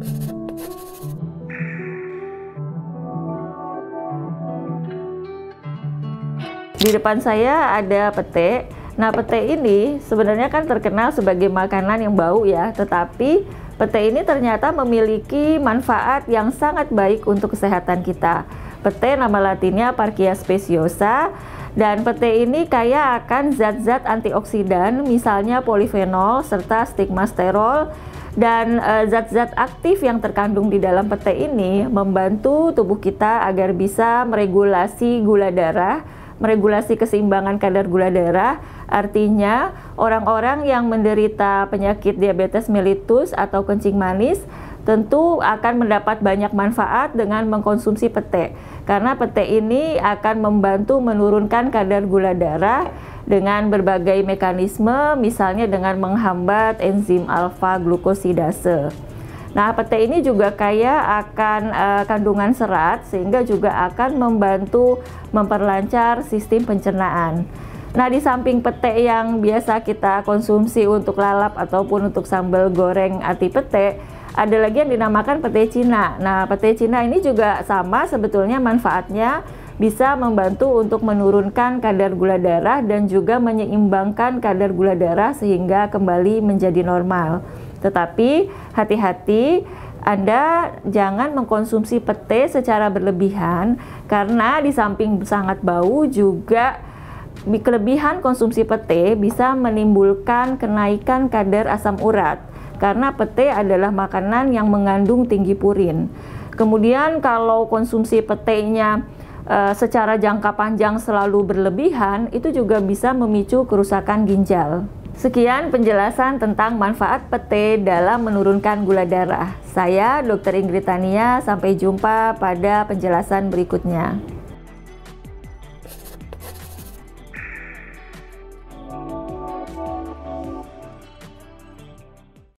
Di depan saya ada pete. Nah, pete ini sebenarnya kan terkenal sebagai makanan yang bau ya, tetapi pete ini ternyata memiliki manfaat yang sangat baik untuk kesehatan kita. Pete nama latinnya Parkia speciosa, dan pete ini kaya akan zat-zat antioksidan, misalnya polifenol serta stigmasterol, dan zat-zat aktif yang terkandung di dalam pete ini membantu tubuh kita agar bisa meregulasi gula darah, meregulasi keseimbangan kadar gula darah. Artinya orang-orang yang menderita penyakit diabetes mellitus atau kencing manis tentu akan mendapat banyak manfaat dengan mengkonsumsi pete, karena pete ini akan membantu menurunkan kadar gula darah dengan berbagai mekanisme, misalnya dengan menghambat enzim alfa glukosidase. Nah, pete ini juga kaya akan kandungan serat, sehingga juga akan membantu memperlancar sistem pencernaan. Nah, di samping pete yang biasa kita konsumsi untuk lalap ataupun untuk sambal goreng ati pete, ada lagi yang dinamakan pete Cina. Nah, pete Cina ini juga sama sebetulnya manfaatnya, bisa membantu untuk menurunkan kadar gula darah dan juga menyeimbangkan kadar gula darah sehingga kembali menjadi normal. Tetapi hati-hati, Anda jangan mengkonsumsi pete secara berlebihan, karena di samping sangat bau juga kelebihan konsumsi pete bisa menimbulkan kenaikan kadar asam urat, karena pete adalah makanan yang mengandung tinggi purin. Kemudian kalau konsumsi petenya secara jangka panjang selalu berlebihan, itu juga bisa memicu kerusakan ginjal. Sekian penjelasan tentang manfaat pete dalam menurunkan gula darah. Saya Dr. Ingrid Tania, sampai jumpa pada penjelasan berikutnya.